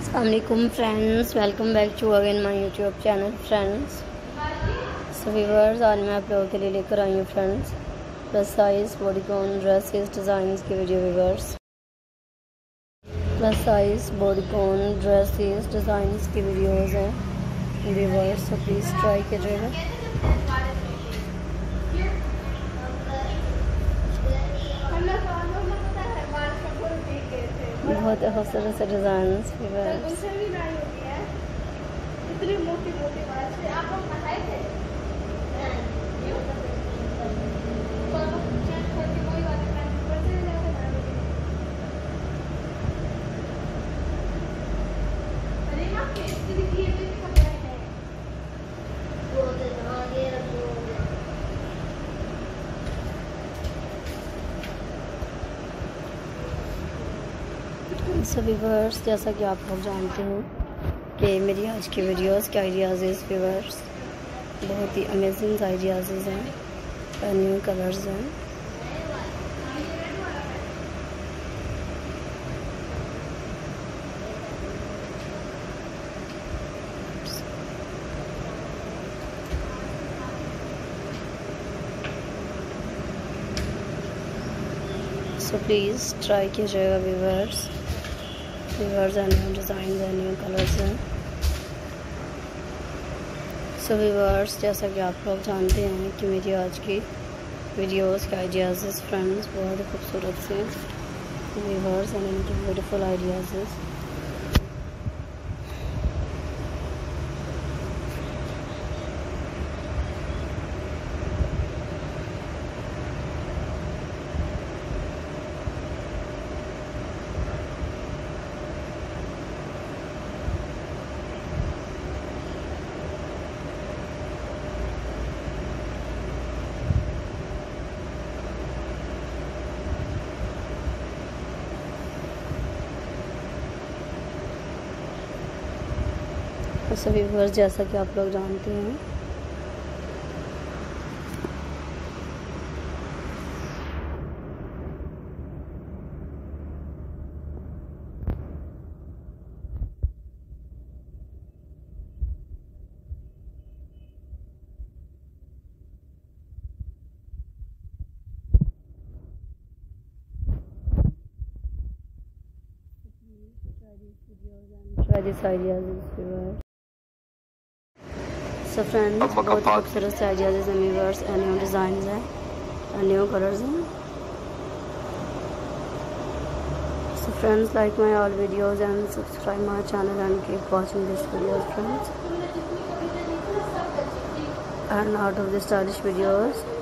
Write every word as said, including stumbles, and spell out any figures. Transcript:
Assalamualaikum friends, welcome back to again my YouTube channel friends. So viewers, आज मैं आप लोगों के लिए लेकर आई हूँ friends plus size bodycon dresses designs की video viewers. Plus size bodycon dresses designs की वीडियोस हैं व्यूवर्स, so प्लीज़ ट्राई कीजिएगा। बहुत खूबसूरत से डिज़ाइन सो व्यूवर्स, जैसा कि आप लोग जानते हो कि मेरी आज की वीडियोस के आइडियाज़ व्यूवर्स बहुत ही अमेजिंग आइडियाज़ हैं, न्यू कलर्स हैं। सो प्लीज़ ट्राई कीजिएगा viewers. Viewers and new design and new colours हैं। सो व्यूवर्स, जैसा कि आप लोग जानते हैं कि मेरी आज की वीडियोस के आइडियाज़ फ्रेंड्स बहुत ही खूबसूरत से व्यूवर्स एंड इनके ब्यूटीफुल आइडियाज़। सो व्यूवर्स, जैसा कि आप लोग जानते हैं try these ideas viewers. So friends, बहुत खूबसूरत से आइडियाज़ हैं व्यूवर्स एंड न्यू डिज़ाइन हैं एंड न्यू कलर्स हैं। So friends, like my all videos and subscribe my channel and keep watching this videos friends and out of the stylish videos.